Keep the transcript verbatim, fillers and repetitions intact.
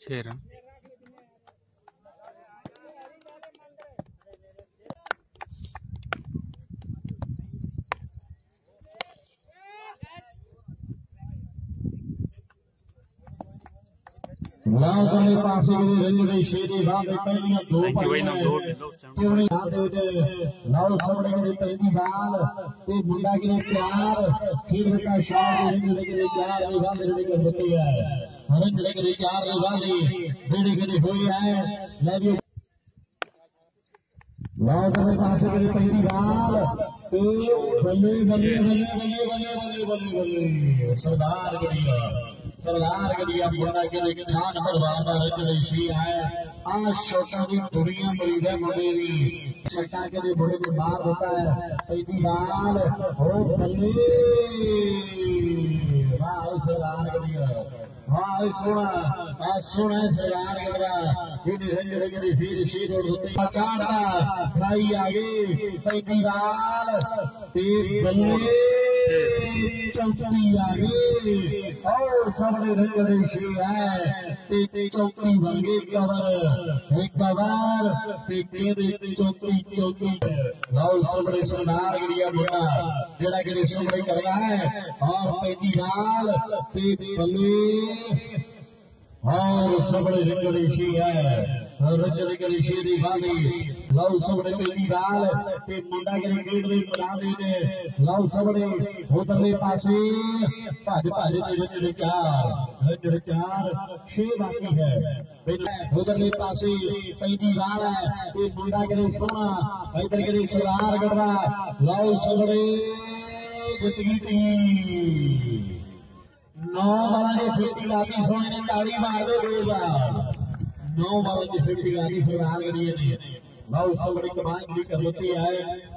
छह रन। लाजले पासे में रंगले शेरे बांधे पहलियां दो पहलियां तेवणे आते दे लाओ सबड़े के पहली बाल ते मुंडा के चार फिर बेटा शॉट रंगले के चार रे बांधे के होती है रंगले के चार रे बांधे बेड़े के हुई है लाजो लाजले पासे में पहली बाल तो बल्ले बल्ले बल्ले बल्ले बल्ले बल्ले बल्ले सरदार के दिया सरदार के दिया मुंडा के खान बरबार का रंगले शी है आज छोटा भी दुनिया मरीज है मुंडे दी छक्का के लिए मुंडे के बाहर होता है पहली बाल हो बल्ले वाह सरदार के दिया वाह सोना आज सोना सरदार के दिया इन रंगले के फिर शीर होते चारता भाई आगे पहली बाल ते बल्ले चौकी आगे और सबने रंगले शी है ते चौकी वर्गे कवर एक कवर ते केदे चौकी चौकी लाओ सबने सरदार के दिया मुंडा जेड़ा के सबने करना है और पहली बाल ते बल्ले और सबने रंगले शी है और रंगले के शी दी बाली लाओ सबने पहली बाल ते मुंडा के गेट दे बना दे दे लाओ सबने उधरले पासे भज भज ते रंगले चार रंगले चार छह बाकी है उधरले पासे पहली बाल है ते मुंडा के सोना इधर के सरदार गढ़वा लाओ सबने जित गई टीम नौ बाला फिफ्टी आती सोने ने ताड़ी मार दो दो बार नौ बाला की फिफ्टी आती सरदार के लिए लाओ सबने कमान कर होती है।